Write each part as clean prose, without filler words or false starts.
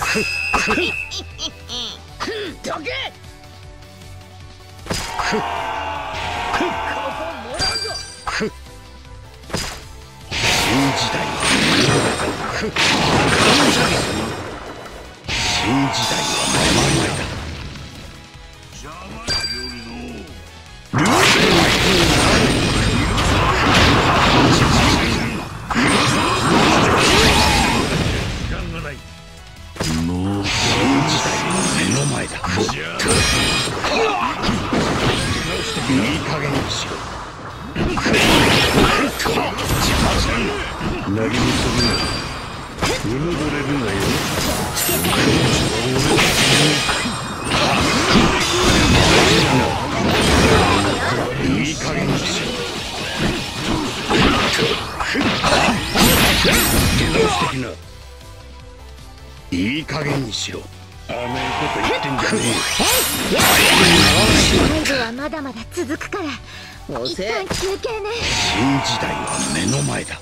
どけ。 新時代は前々だ。もう新時代は目の前だ。いい加減にしろ。何もするな。うぬぼれるなよ。いい加減にしろ。手直し的な。いい加減にしろ。甘いこと言ってんじゃねえ。 最後はまだまだ続くから一旦休憩ね。 新時代は目の前だ。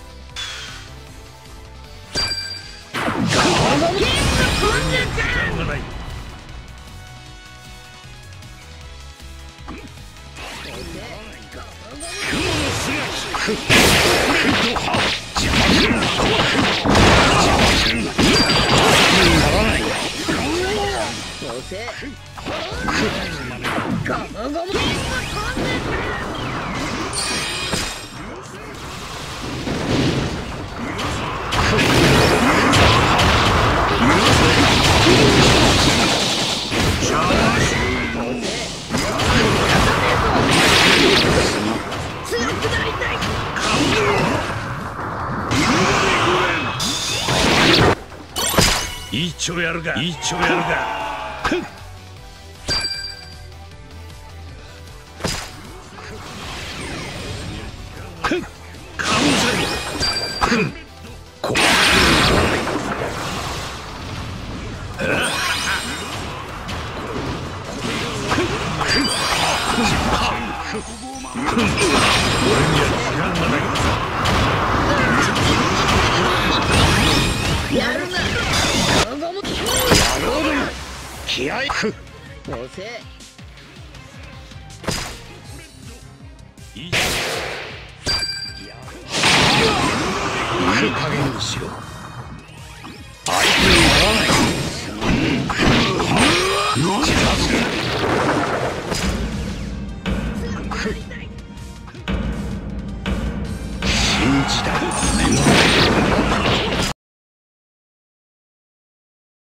一丁やるか。一丁やるか。 気合い。 押せ。 いい加減にしろ。